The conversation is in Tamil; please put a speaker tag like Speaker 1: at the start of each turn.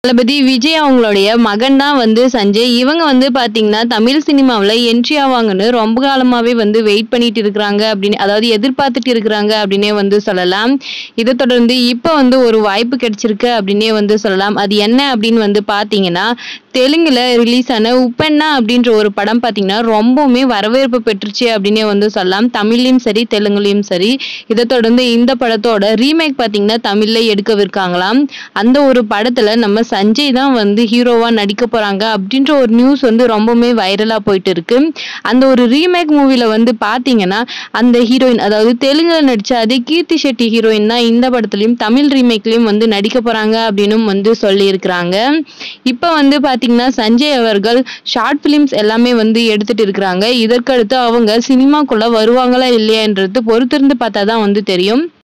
Speaker 1: தளபதி விஜய் அவங்களுடைய மகன் தான் வந்து சஞ்சய். இவங்க வந்து பார்த்தீங்கன்னா, தமிழ் சினிமாவுல என்ட்ரி ஆவாங்கன்னு ரொம்ப காலமாவே வந்து வெயிட் பண்ணிட்டு இருக்கிறாங்க அப்படின்னு அதாவது எதிர்பார்த்துட்டு இருக்கிறாங்க அப்படின்னே வந்து சொல்லலாம். இதைத் தொடர்ந்து இப்ப வந்து ஒரு வாய்ப்பு கிடைச்சிருக்கு அப்படின்னே வந்து சொல்லலாம். அது என்ன அப்படின்னு வந்து பார்த்தீங்கன்னா, தெலுங்குல ரிலீஸ் ஆன உப்பென்னா அப்படின்ற ஒரு படம் பார்த்தீங்கன்னா, ரொம்பவுமே வரவேற்பு பெற்றுச்சு அப்படின்னே வந்து சொல்லலாம். தமிழ்லயும் சரி, தெலுங்குலயும் சரி. இதைத் தொடர்ந்து இந்த படத்தோட ரீமேக் பார்த்தீங்கன்னா, தமிழ்ல எடுக்கவிருக்காங்களாம். அந்த ஒரு படத்துல நம்ம சஞ்சய் தான் வந்து ஹீரோவா நடிக்க போறாங்க அப்படின்ற ஒரு நியூஸ் வந்து ரொம்பவுமே வைரலா போயிட்டு இருக்கு. அந்த ஒரு ரீமேக் மூவில வந்து பார்த்தீங்கன்னா, அந்த ஹீரோயின் அதாவது தெலுங்குல நடிச்ச அதே கீர்த்தி ஷெட்டி ஹீரோயின் தான் இந்த படத்துலயும் தமிழ் ரீமேக்லயும் வந்து நடிக்க போறாங்க அப்படின்னும் வந்து சொல்லியிருக்கிறாங்க. இப்ப வந்து பார்த்தீங்கன்னா, சஞ்சய் அவர்கள் ஷார்ட் பிலிம்ஸ் எல்லாமே வந்து எடுத்துட்டு இருக்கிறாங்க. இதற்கடுத்து அவங்க சினிமாக்குள்ள வருவாங்களா இல்லையான்றது பொறுத்திருந்து பார்த்தா தான் வந்து தெரியும்.